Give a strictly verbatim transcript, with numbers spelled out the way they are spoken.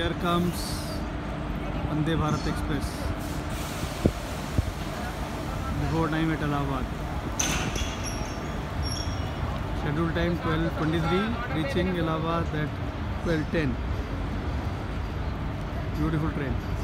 Here comes Vande Bharat Express. Before time at Allahabad. Schedule time twelve twenty-three. Reaching Allahabad at twelve ten. Beautiful train.